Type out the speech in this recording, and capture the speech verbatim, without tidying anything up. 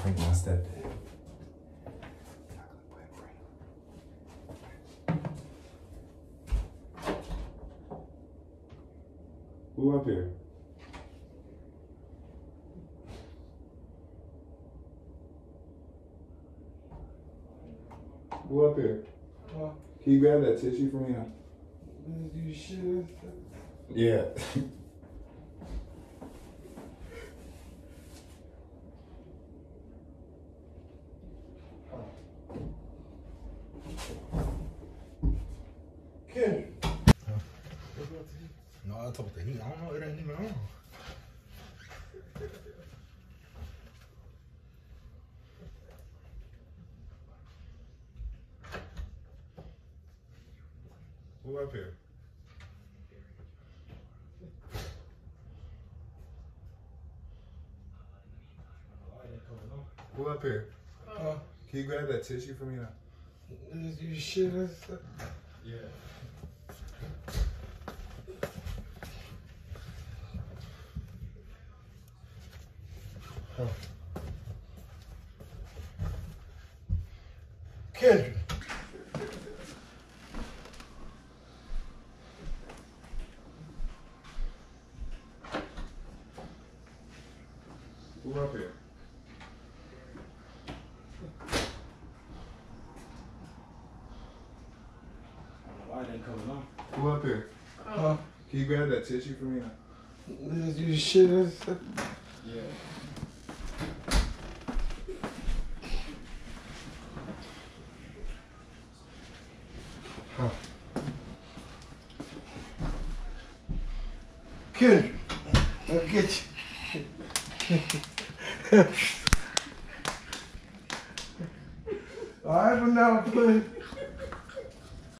bring my stepdad. Who up here? Who up here? Huh? Can you grab that tissue for me now? You shit. Yeah. Kendrick. Huh? No, I talk about the heat. I don't know. It ain't even on. Who up here? Who up here? Huh? Can you grab that tissue for me now? You shit. Yeah. Huh? Kendrick. Who up here? Why they coming on? Who up here? Huh? Can you grab that tissue for me now? You shit. Yeah. Huh? Kendrick. I'll get you. All right, but now, please.